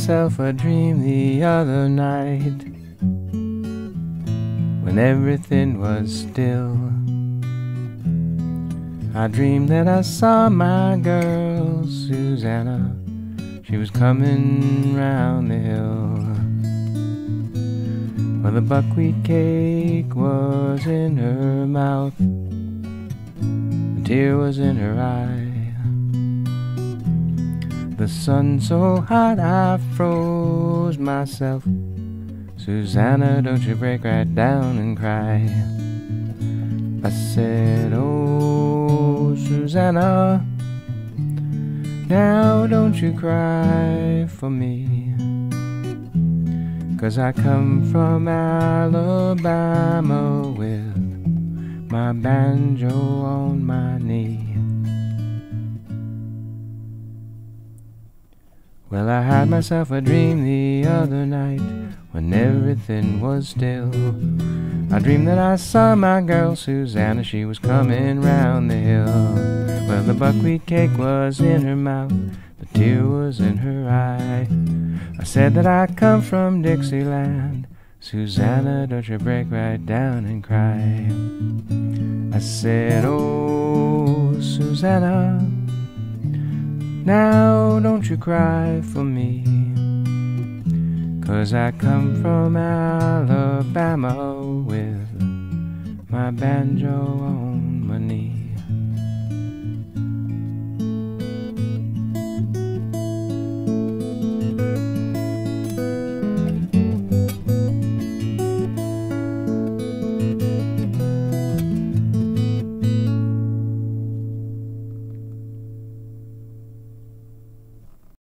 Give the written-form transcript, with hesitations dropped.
myself a dream the other night, when everything was still. I dreamed that I saw my girl, Susanna. She was coming round the hill. Well, the buckwheat cake was in her mouth, a tear was in her eye. The sun so hot I froze myself. Susanna, don't you break right down and cry. I said, oh, Susanna, now don't you cry for me, 'cause I come from Alabama with my banjo on my knee. Well, I had myself a dream the other night, when everything was still. I dreamed that I saw my girl, Susanna. She was coming round the hill. Well, the buckwheat cake was in her mouth, the tear was in her eye. I said that I come from Dixie Land. Susanna, don't you break right down and cry. I said, oh, Susanna, now don't you cry for me, 'cause I come from Alabama with my banjo on my knee.